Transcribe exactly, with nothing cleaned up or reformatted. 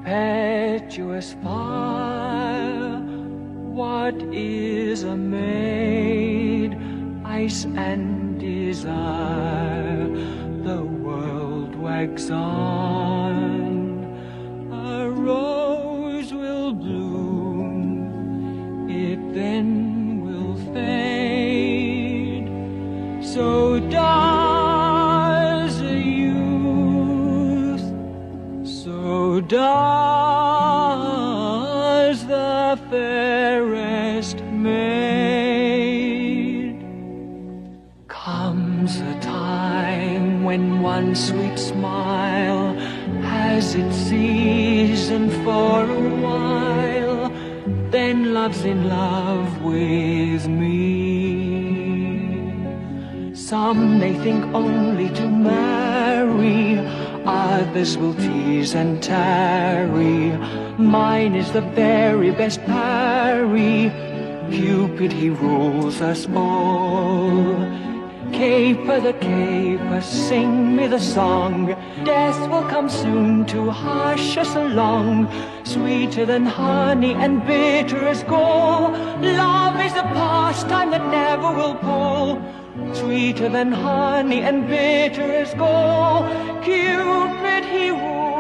impetuous fire. What is a maid? Ice and desire. The world wags on. A rose will bloom, it then will fade. So does a youth, so does the fairest maid. Comes a time when one sweet smile has its season for a while, then love's in love with me. Some may think only to marry, others will tease and tarry. Mine is the very best parry. Cupid, he rules us all. Caper the caper, sing me the song. Death will come soon to hush us along. Sweeter than honey and bitter as gall. Love is a pastime that never will pall. Sweeter than honey and bitter as gall. Cupid, he rules